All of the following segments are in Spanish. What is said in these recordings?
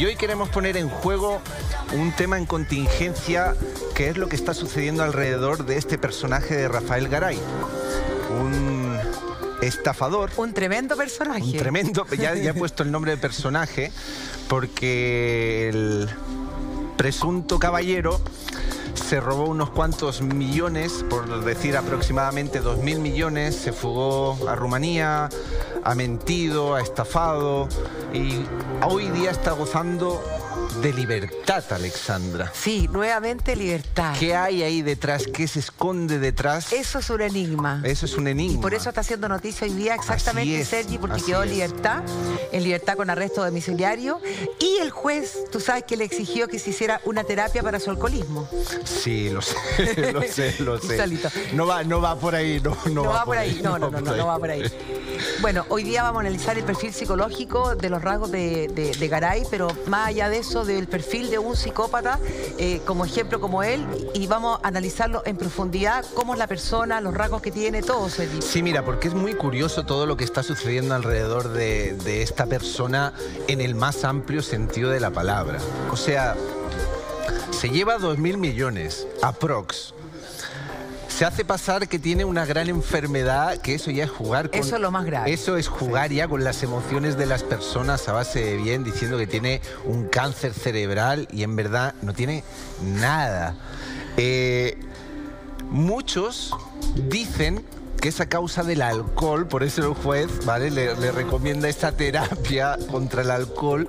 Y hoy queremos poner en juego un tema en contingencia, que es lo que está sucediendo alrededor de este personaje de Rafael Garay. Un estafador. Un tremendo personaje. Un tremendo, ya he puesto el nombre de personaje, porque el presunto caballero se robó unos cuantos millones, por decir aproximadamente 2.000 millones, se fugó a Rumanía, ha mentido, ha estafado y hoy día está gozando de libertad, Alexandra. Sí, nuevamente libertad. ¿Qué hay ahí detrás? ¿Qué se esconde detrás? Eso es un enigma. Eso es un enigma. Y por eso está haciendo noticia hoy día exactamente, Sergi, porque quedó en libertad con arresto domiciliario. Y el juez, tú sabes que le exigió que se hiciera una terapia para su alcoholismo. Sí, lo sé, lo sé. Solito. No va por ahí, no va por ahí. No va por ahí. Bueno, hoy día vamos a analizar el perfil psicológico de los rasgos de Garay, pero más allá de eso, del perfil de un psicópata, como ejemplo como él, y vamos a analizarlo en profundidad, cómo es la persona, los rasgos que tiene, todo, Sergi. Sí, mira, porque es muy curioso todo lo que está sucediendo alrededor de esta persona en el más amplio sentido de la palabra. O sea, se lleva 2.000 millones, aprox. Se hace pasar que tiene una gran enfermedad, que eso ya es jugar con... Eso es lo más grave. Eso es jugar ya con las emociones de las personas a base de bien, diciendo que tiene un cáncer cerebral y en verdad no tiene nada. Muchos dicen que es a causa del alcohol, por eso el juez, ¿vale?, le recomienda esta terapia contra el alcohol.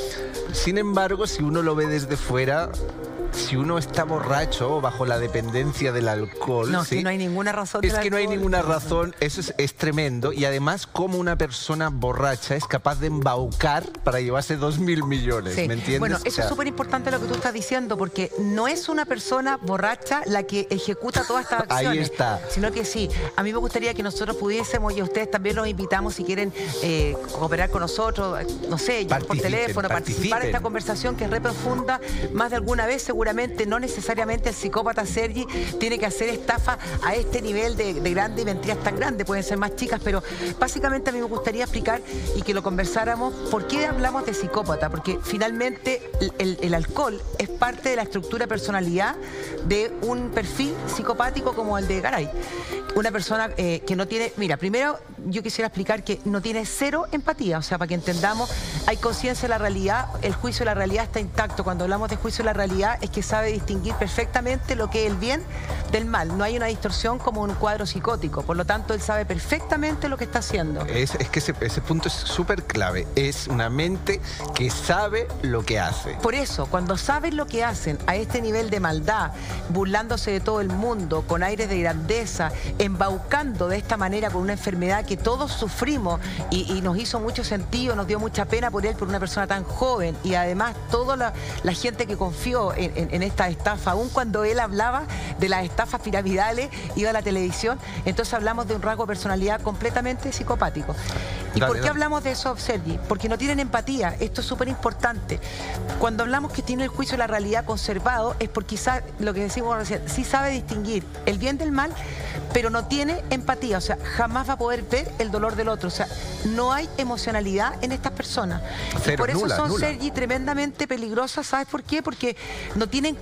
Sin embargo, si uno lo ve desde fuera, si uno está borracho o bajo la dependencia del alcohol... No, ¿sí? que no hay ninguna razón. Es que no hay ninguna razón, eso es tremendo. Y además, cómo una persona borracha es capaz de embaucar para llevarse 2.000 millones, sí. ¿Me entiendes? Bueno, eso es súper importante lo que tú estás diciendo, porque no es una persona borracha la que ejecuta todas estas acciones. Ahí está. Sino que sí, a mí me gustaría que nosotros pudiésemos, y a ustedes también los invitamos, si quieren cooperar con nosotros, no sé, por teléfono, participar en esta conversación que es re profunda, más de alguna vez seguramente. No necesariamente el psicópata Sergi tiene que hacer estafa a este nivel de grande y mentiras tan grandes, pueden ser más chicas, pero básicamente a mí me gustaría explicar y que lo conversáramos por qué hablamos de psicópata, porque finalmente el alcohol es parte de la estructura de personalidad de un perfil psicopático como el de Garay. Una persona que no tiene... Mira, primero yo quisiera explicar que no tiene cero empatía, o sea, para que entendamos, hay conciencia de la realidad, el juicio de la realidad está intacto. Cuando hablamos de juicio de la realidad es que sabe distinguir perfectamente lo que es el bien del mal. No hay una distorsión como un cuadro psicótico, por lo tanto él sabe perfectamente lo que está haciendo. Es que ese punto es súper clave, es una mente que sabe lo que hace. Por eso, cuando saben lo que hacen a este nivel de maldad, burlándose de todo el mundo, con aires de grandeza, embaucando de esta manera con una enfermedad que todos sufrimos y nos hizo mucho sentido, nos dio mucha pena por él, por una persona tan joven, y además toda la gente que confió en esta estafa, aun cuando él hablaba de las estafas piramidales, iba a la televisión, entonces hablamos de un rasgo de personalidad completamente psicopático. ¿Y por qué hablamos de eso, Sergi? Porque no tienen empatía, esto es súper importante. Cuando hablamos que tiene el juicio de la realidad conservado, es porque lo que decimos recién, sí sabe distinguir el bien del mal, pero no tiene empatía, o sea, jamás va a poder ver el dolor del otro, o sea, no hay emocionalidad en estas personas. Cero, y por eso nula, son, Sergi, tremendamente peligrosas, ¿sabes por qué? Porque no tienen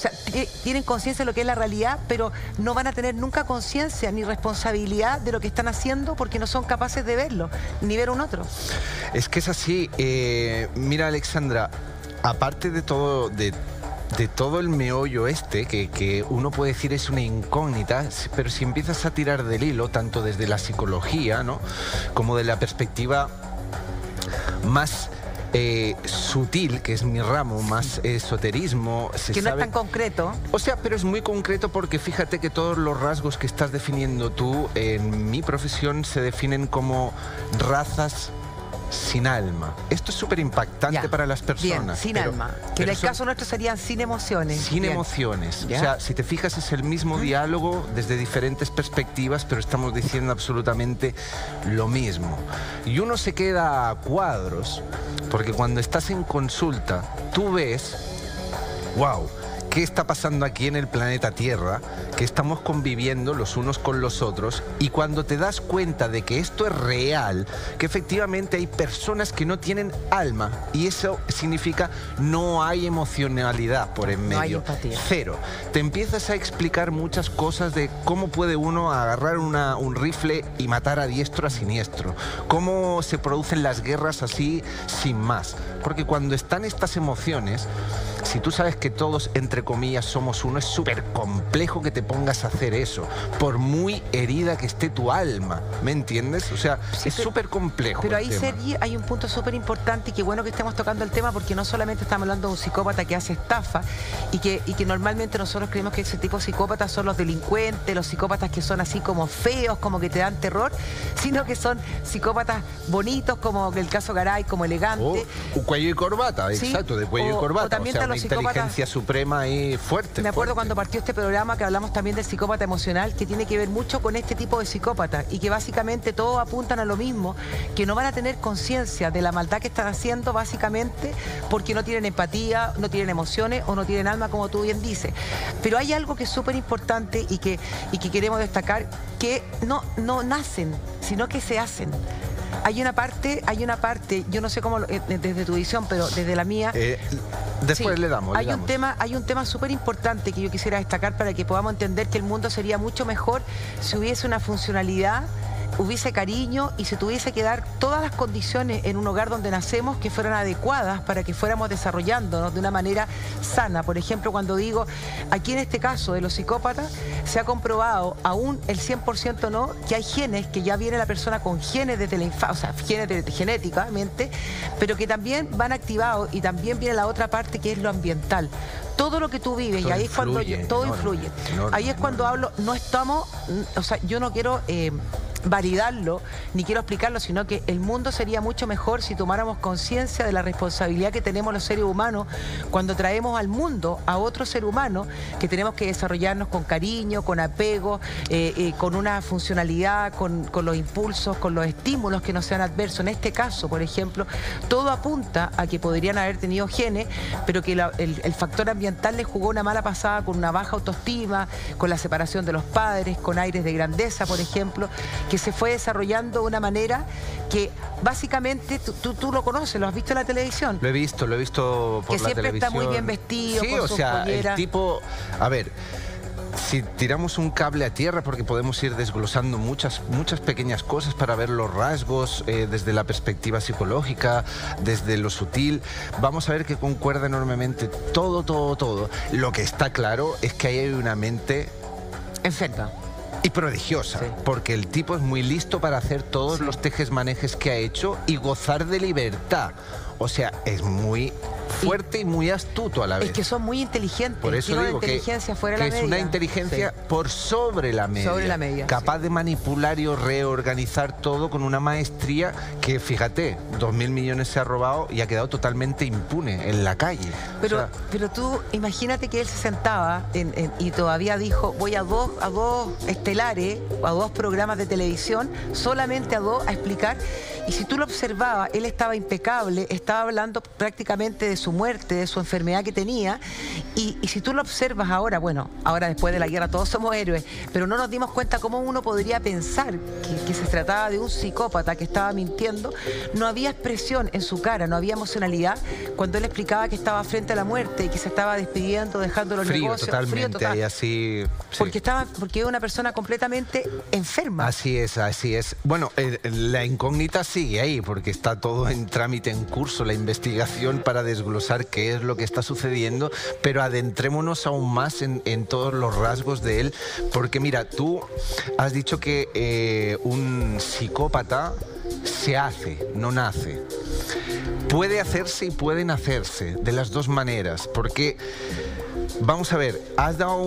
tienen conciencia de lo que es la realidad, pero no van a tener nunca conciencia ni responsabilidad de lo que están haciendo porque no son capaces de verlo, ni ver a un otro. Es que es así. Mira, Alexandra, aparte de todo... de todo el meollo que uno puede decir es una incógnita, pero si empiezas a tirar del hilo, tanto desde la psicología, ¿no?, como de la perspectiva más sutil, que es mi ramo, más esoterismo... Que no es tan concreto. O sea, pero es muy concreto porque fíjate que todos los rasgos que estás definiendo tú, en mi profesión, se definen como razas sin alma. Esto es súper impactante para las personas. Bien, sin alma. Que en el caso nuestro serían sin emociones. Sin emociones. ¿Ya? O sea, si te fijas, es el mismo diálogo desde diferentes perspectivas, pero estamos diciendo absolutamente lo mismo. Y uno se queda a cuadros, porque cuando estás en consulta, tú ves, wow, qué está pasando aquí en el planeta Tierra, que estamos conviviendo los unos con los otros, y cuando te das cuenta de que esto es real, que efectivamente hay personas que no tienen alma, y eso significa no hay emocionalidad por en medio. No hay empatía. Cero. Te empiezas a explicar muchas cosas de cómo puede uno agarrar un rifle y matar a diestro a siniestro, cómo se producen las guerras así sin más, porque cuando están estas emociones, si tú sabes que todos, entre comillas, somos uno, es súper complejo que te pongas a hacer eso, por muy herida que esté tu alma, ¿me entiendes? O sea, sí, es súper complejo. Pero ahí, Sergi, hay un punto súper importante, y qué bueno que estemos tocando el tema, porque no solamente estamos hablando de un psicópata que hace estafa, y que normalmente nosotros creemos que ese tipo de psicópatas son los delincuentes, los psicópatas que son así como feos, como que te dan terror, sino que son psicópatas bonitos, como el caso Garay, como elegante. O cuello y corbata, ¿sí? Exacto, de cuello y corbata. O también, o sea, una inteligencia suprema ahí fuerte. Me acuerdo cuando partió este programa que hablamos también del psicópata emocional, que tiene que ver mucho con este tipo de psicópatas, y que básicamente todos apuntan a lo mismo, que no van a tener conciencia de la maldad que están haciendo, básicamente porque no tienen empatía, no tienen emociones o no tienen alma, como tú bien dices. Pero hay algo que es súper importante y que queremos destacar, que no nacen, sino que se hacen. Hay una parte, yo no sé cómo, desde tu visión, pero desde la mía... Después sí, le damos. Hay un tema súper importante que yo quisiera destacar para que podamos entender que el mundo sería mucho mejor si hubiese una funcionalidad, hubiese cariño y se tuviese que dar todas las condiciones en un hogar donde nacemos que fueran adecuadas para que fuéramos desarrollándonos de una manera sana. Por ejemplo, cuando digo, aquí en este caso de los psicópatas, se ha comprobado, aún el 100% no, que hay genes, que ya viene la persona con genes desde la infancia, o sea, genes genéticamente, pero que también van activados, y también viene la otra parte que es lo ambiental. Todo lo que tú vives, todo, y ahí influye, es cuando todo influye. Ahí es cuando hablo, no estamos, o sea, yo no quiero validarlo, ni quiero explicarlo, sino que el mundo sería mucho mejor si tomáramos conciencia de la responsabilidad que tenemos los seres humanos cuando traemos al mundo a otro ser humano, que tenemos que desarrollarnos con cariño, con apego, con una funcionalidad, con los impulsos, con los estímulos que no sean adversos. En este caso, por ejemplo, todo apunta a que podrían haber tenido genes, pero que el factor ambiental les jugó una mala pasada, con una baja autoestima, con la separación de los padres, con aires de grandeza, por ejemplo, que se fue desarrollando de una manera que básicamente tú lo conoces, lo has visto en la televisión. Lo he visto por la televisión. Que siempre está muy bien vestido, sí, con o sus sea, polleras. El tipo, a ver, si tiramos un cable a tierra, porque podemos ir desglosando muchas pequeñas cosas para ver los rasgos desde la perspectiva psicológica, desde lo sutil, vamos a ver que concuerda enormemente todo. Lo que está claro es que ahí hay una mente enferma y prodigiosa, sí, porque el tipo es muy listo para hacer todos los tejes-manejes que ha hecho y gozar de libertad. O sea, es muy fuerte y muy astuto a la vez. Es que son muy inteligentes. Por eso digo que es una inteligencia por sobre la media. Sobre la media, capaz de manipular y reorganizar todo con una maestría que, fíjate, 2.000 millones se ha robado y ha quedado totalmente impune en la calle. Pero tú imagínate que él se sentaba y todavía dijo, voy a dos estelares, a 2 programas de televisión, solamente a 2 a explicar. Y si tú lo observabas, él estaba impecable, estaba hablando prácticamente de su muerte, de su enfermedad que tenía. Y si tú lo observas ahora, bueno, ahora después de la guerra todos somos héroes, pero no nos dimos cuenta cómo uno podría pensar que se trataba de un psicópata que estaba mintiendo. No había expresión en su cara, no había emocionalidad cuando él explicaba que estaba frente a la muerte y que se estaba despidiendo, dejando los negocios. Totalmente, frío total. Y así... Sí. Porque es una persona completamente enferma. Así es. Bueno, la incógnita sigue ahí, porque está todo en trámite, en curso, la investigación para desglosar qué es lo que está sucediendo, pero adentrémonos aún más en todos los rasgos de él, porque mira, tú has dicho que un psicópata se hace, no nace. Puede hacerse y pueden hacerse de las dos maneras, porque... Vamos a ver, has dado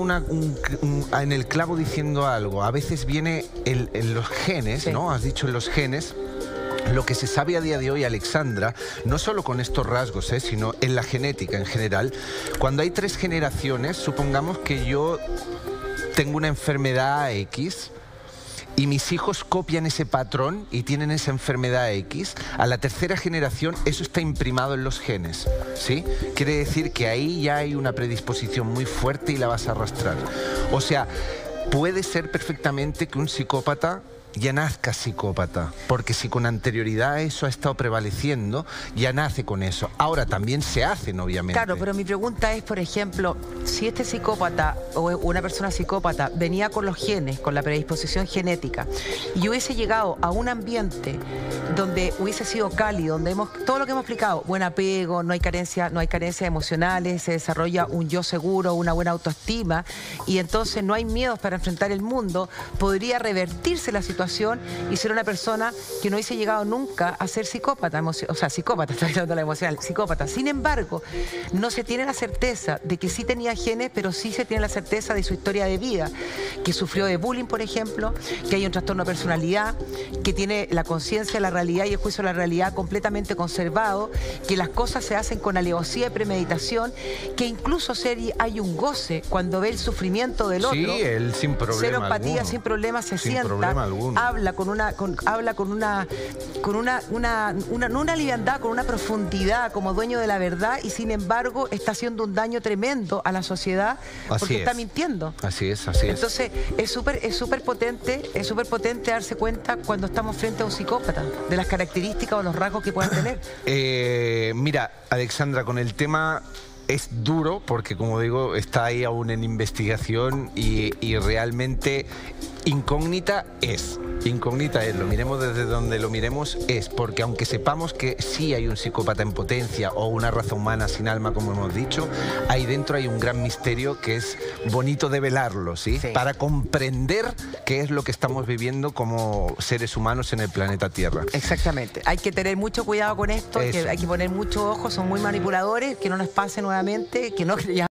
en el clavo diciendo algo. A veces viene en los genes, sí, ¿no? Has dicho en los genes. Lo que se sabe a día de hoy, Alexandra, no solo con estos rasgos, sino en la genética en general, cuando hay 3 generaciones, supongamos que yo tengo una enfermedad X y mis hijos copian ese patrón y tienen esa enfermedad X, a la tercera generación eso está imprimado en los genes, ¿sí? Quiere decir que ahí ya hay una predisposición muy fuerte y la vas a arrastrar. O sea, puede ser perfectamente que un psicópata ya nazca psicópata, porque si con anterioridad eso ha estado prevaleciendo, ya nace con eso. Ahora también se hacen, obviamente. Claro, pero mi pregunta es, por ejemplo, si este psicópata o una persona psicópata venía con los genes, con la predisposición genética, y hubiese llegado a un ambiente donde hubiese sido cálido, donde todo lo que hemos explicado, buen apego, no hay carencias emocionales, se desarrolla un yo seguro, una buena autoestima, y entonces no hay miedos para enfrentar el mundo, podría revertirse la situación y ser una persona que no hubiese llegado nunca a ser psicópata, o sea, psicópata, estoy hablando de la emocional, psicópata. Sin embargo, no se tiene la certeza de que sí tenía genes, pero sí se tiene la certeza de su historia de vida, que sufrió de bullying, por ejemplo, que hay un trastorno de personalidad, que tiene la conciencia de la realidad y el juicio de la realidad completamente conservado, que las cosas se hacen con alevosía y premeditación, que incluso hay un goce cuando ve el sufrimiento del otro. Sí, él sin problema cero empatía, alguno. sin problema, se Sin sienta, problema alguno. habla con una liviandad, con una profundidad como dueño de la verdad, y sin embargo está haciendo un daño tremendo a la sociedad porque está mintiendo. Así es, así es. Entonces es súper potente darse cuenta cuando estamos frente a un psicópata, de las características o los rasgos que puedan tener. Mira, Alexandra, con el tema es duro porque, como digo, está ahí aún en investigación y realmente incógnita es, lo miremos desde donde lo miremos, es porque aunque sepamos que sí hay un psicópata en potencia o una raza humana sin alma, como hemos dicho, ahí dentro hay un gran misterio que es bonito develarlo, ¿sí? Sí. Para comprender qué es lo que estamos viviendo como seres humanos en el planeta Tierra. Exactamente. Hay que tener mucho cuidado con esto, hay que poner mucho ojo, son muy manipuladores, que no nos pase nuevamente, que no...